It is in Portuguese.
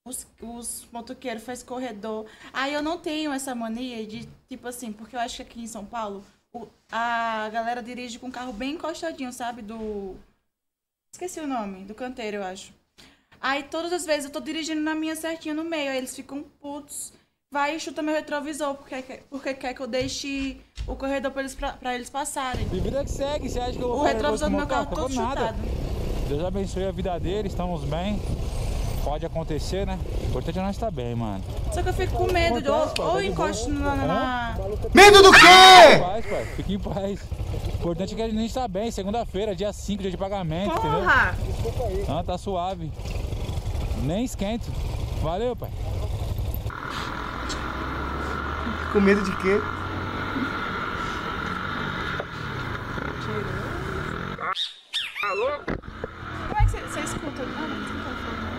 os motoqueiros faz corredor. Aí eu não tenho essa mania de, tipo assim, porque eu acho que aqui em São Paulo a galera dirige com o carro bem encostadinho, sabe? Esqueci o nome, do canteiro, eu acho. Aí todas as vezes eu tô dirigindo na minha certinha no meio, aí eles ficam putos. Vai e chuta meu retrovisor, porque quer que eu deixe o corredor pra eles passarem. E vida que segue, você acha que eu vou O fazer retrovisor do meu carro motor? todo Nada. chutado. Deus abençoe a vida deles, estamos bem. Pode acontecer, né? O importante é nós estar bem, mano. Só que eu fico com medo, ou encosto na... Medo do Fique quê? em paz, pai. Fique em paz. O importante é que a gente está bem. Segunda-feira, dia 5, dia de pagamento, Porra! entendeu? Ah, tá suave. Nem esquento. Valeu, pai. Com medo de quê? Como é que você escuta? Ah, não, você não tá falando.